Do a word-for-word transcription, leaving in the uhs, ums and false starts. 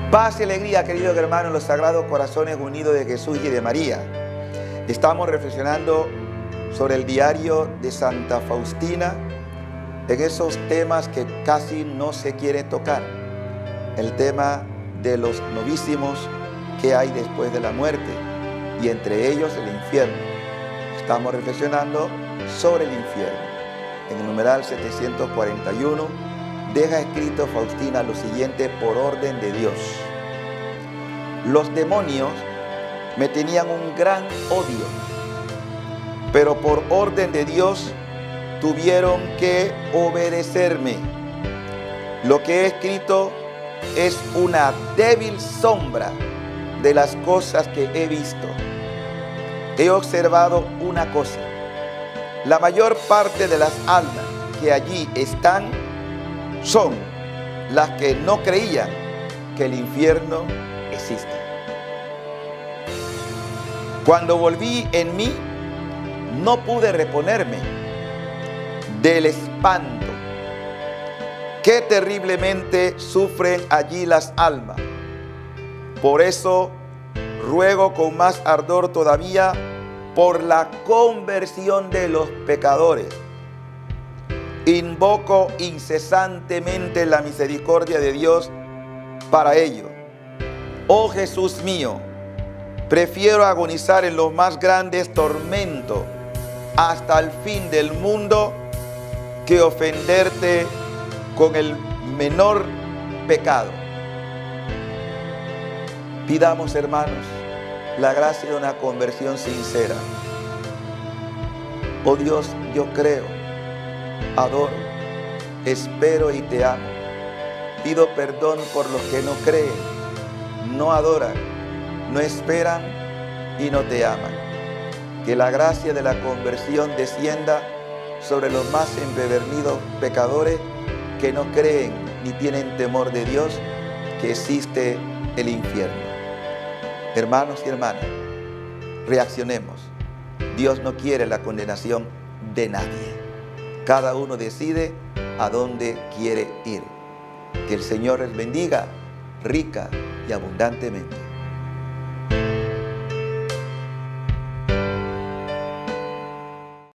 Paz y alegría, queridos hermanos, los sagrados corazones unidos de Jesús y de María. Estamos reflexionando sobre el diario de Santa Faustina, en esos temas que casi no se quiere tocar. El tema de los novísimos que hay después de la muerte, y entre ellos el infierno. Estamos reflexionando sobre el infierno. En el numeral setecientos cuarenta y uno, deja escrito Faustina lo siguiente por orden de Dios. Los demonios me tenían un gran odio, pero por orden de Dios tuvieron que obedecerme. Lo que he escrito es una débil sombra de las cosas que he visto. He observado una cosa: la mayor parte de las almas que allí están son las que no creían que el infierno existe. Cuando volví en mí, no pude reponerme del espanto. Qué terriblemente sufren allí las almas. Por eso ruego con más ardor todavía por la conversión de los pecadores. Invoco incesantemente la misericordia de Dios para ello. Oh Jesús mío, prefiero agonizar en los más grandes tormentos hasta el fin del mundo que ofenderte con el menor pecado. Pidamos, hermanos, la gracia de una conversión sincera. Oh Dios, yo creo, adoro, espero y te amo. Pido perdón por los que no creen, no adoran, no esperan y no te aman. Que la gracia de la conversión descienda sobre los más empedernidos pecadores que no creen ni tienen temor de Dios, que existe el infierno. Hermanos y hermanas, reaccionemos. Dios no quiere la condenación de nadie. Cada uno decide a dónde quiere ir. Que el Señor les bendiga rica y abundantemente.